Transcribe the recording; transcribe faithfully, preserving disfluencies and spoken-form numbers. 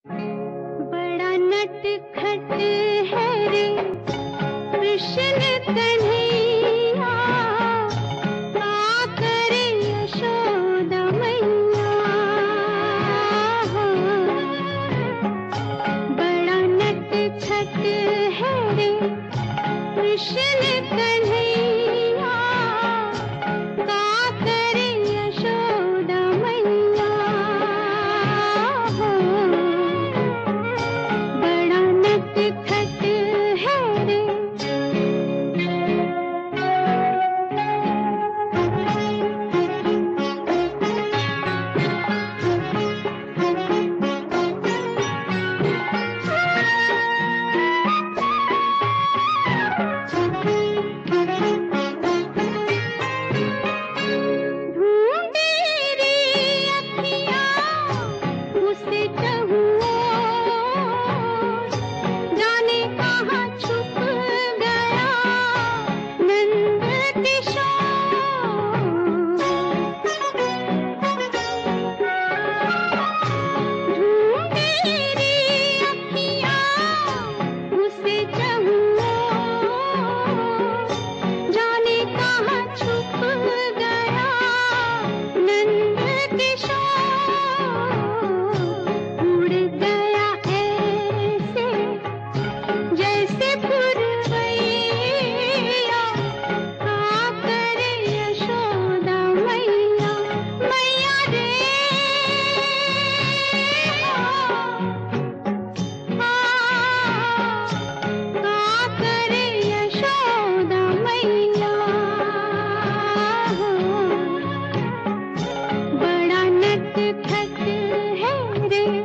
बड़ा नटखट है रे कृष्ण कन्हैया, का करे यशोदा मैया। बड़ा नटखट है रे कृष्ण कन्हैया, का करे यशोदा मैया। बड़ा नटखट है रे। ढूंढे रे अखियाँ उसे चहुओर, जाने कहाँ छुप गया नंद किशोर। ढूंढे रे अखियाँ उसे चहुओर, जाने कहाँ छुप गया नंद किशोर। उड़ गया ऐसे जैसे पुरवैया, का करे यशोदा मैया। मैया रे हाँ, का करे यशोदा मैया। बड़ा नटखट है रे।